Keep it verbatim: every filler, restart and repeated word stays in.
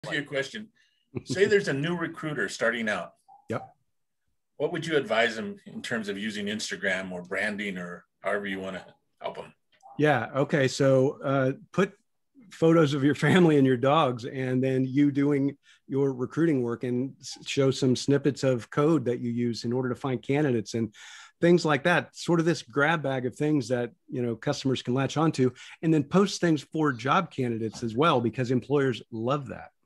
Ask you a question. Say there's a new recruiter starting out. Yep. What would you advise them in terms of using Instagram or branding or however you want to help them? Yeah. Okay. So uh, put photos of your family and your dogs, and then you doing your recruiting work, and show some snippets of code that you use in order to find candidates and things like that. Sort of this grab bag of things that, you know, customers can latch onto, and then post things for job candidates as well, because employers love that.